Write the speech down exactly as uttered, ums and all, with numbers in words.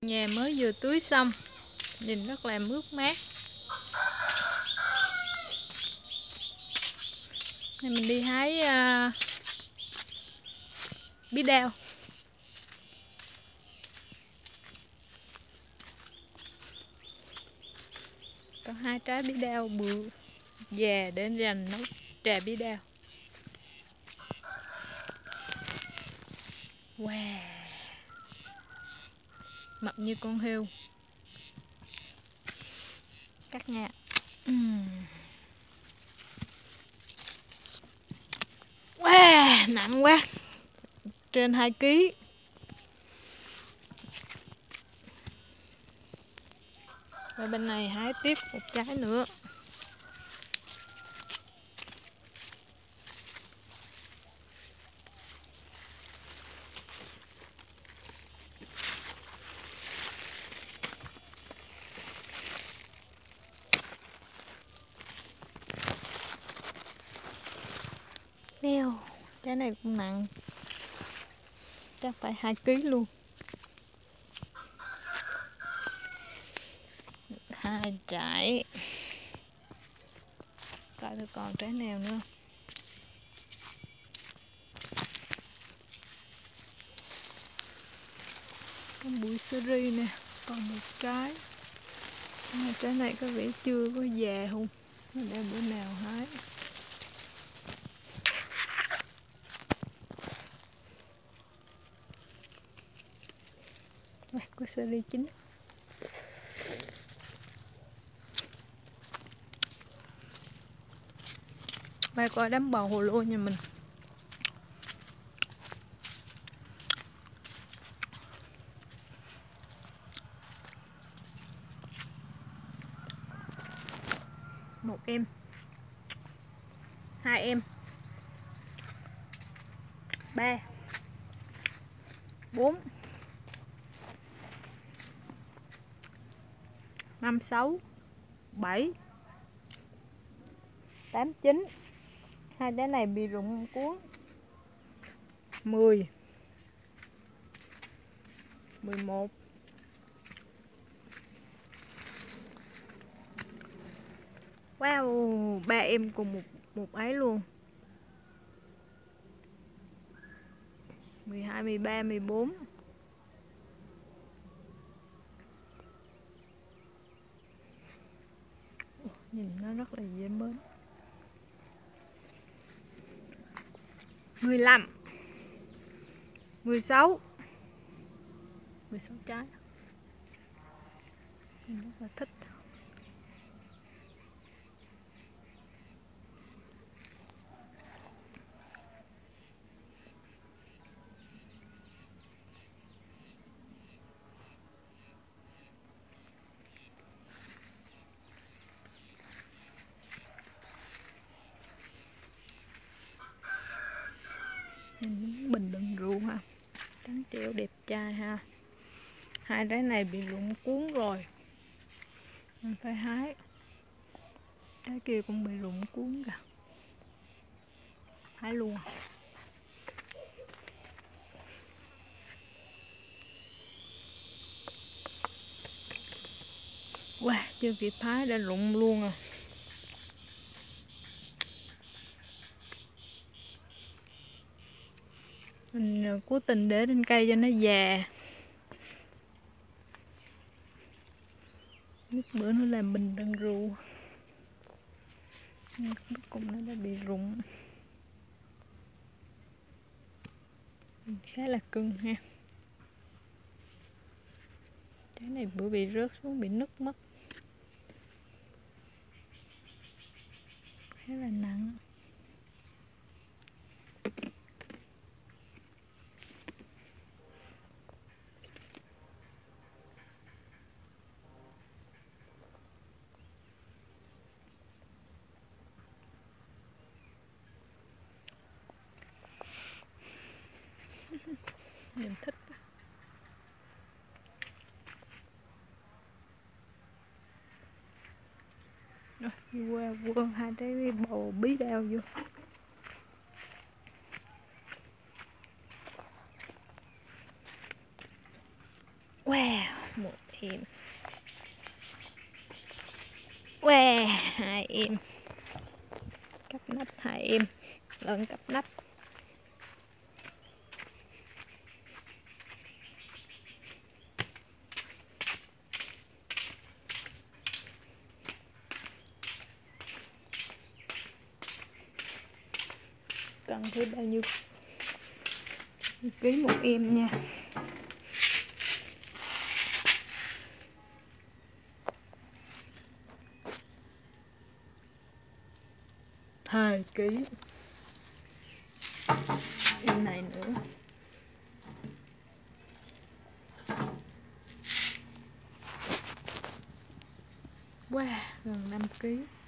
Nhà mới vừa tưới xong, nhìn rất là mướt mát. Này mình đi hái uh, bí đao. Có hai trái bí đao bự già để dành nấu trà bí đao. Wow, mập như con heo. Cắt nha. uhm. Wow, nặng quá, trên hai ký. Và bên này hái tiếp một trái nữa. Mèo, trái này cũng nặng, chắc phải hai ký luôn. Hai trái. Coi thử còn trái nào nữa. Có bụi sơ ri nè, còn một trái. À, trái này có vẻ chưa có già không, để bữa nào hái. À, có sơ ri chín. Và coi đám bò hồ lô nhà mình. Một em, hai em, ba, bốn, năm, sáu, bảy, tám, chín. Hai trái này bị rụng cuốn. Mười, mười một, wow, ba em cùng một một ấy luôn. Mười hai, mười ba, mười bốn. Nhìn nó rất là dễ mến. Mười lăm, mười sáu, mười sáu trái. Mình rất là thích. Nhìn bình đựng rượu ha, trắng trẻo đẹp trai ha. Hai trái này bị rụng cuốn rồi, mình phải hái. Trái kia cũng bị rụng cuốn kìa, hái luôn. Wow, chưa kịp hái đã rụng luôn à. Mình cố tình để trên cây cho nó già. Lúc bữa nó làm bình đựng rượu, cuối cùng nó đã bị rụng. Khá là cưng ha. Trái này bữa bị rớt xuống bị nứt mất. Khá là nặng. Mình thích. Rồi, qua qua hai trái bầu bí đao vô. Wow. một em. Wow, hai em. Cắp nách hai em. Lợn cắp nách. Cần thêm bao nhiêu ký một em nha. Hai ký. Em này nữa. Wow, gần năm ký.